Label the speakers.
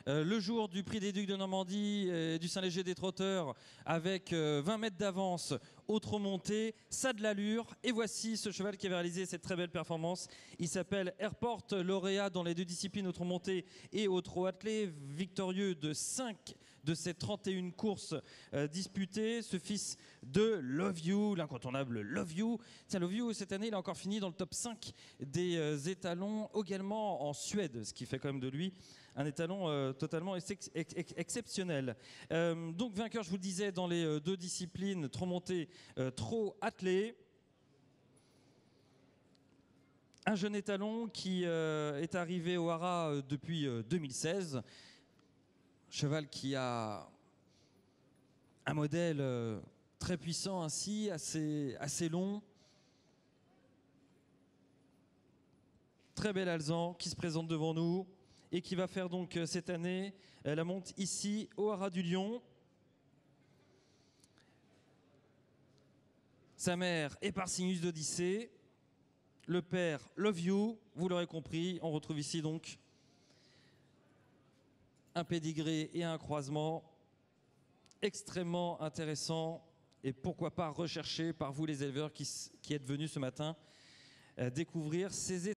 Speaker 1: le jour du prix des Ducs de Normandie et du Saint-Léger des Trotteurs avec 20 mètres d'avance au trot monté, ça de l'allure. Et voici ce cheval qui avait réalisé cette très belle performance. Il s'appelle Airport, lauréat dans les deux disciplines au trot monté et au trot attelé, victorieux de 5 de ces 31 courses disputées. Ce fils de Love You, l'incontournable Love You. Tiens, Love You, cette année, il a encore fini dans le top 5 des étalons, également en Suède, ce qui fait quand même de lui un étalon totalement exceptionnel. Donc vainqueur, je vous le disais, dans les deux disciplines, trot monté, trot attelé. Un jeune étalon qui est arrivé au Haras depuis 2016. Cheval qui a un modèle très puissant ainsi, assez long. Très bel alezan qui se présente devant nous et qui va faire donc cette année la monte ici au Haras du Lion. Sa mère est Parcinius d'Odyssée. Le père Love You, vous l'aurez compris. On retrouve ici donc un pédigré et un croisement extrêmement intéressant et pourquoi pas recherché par vous les éleveurs qui êtes venus ce matin découvrir ces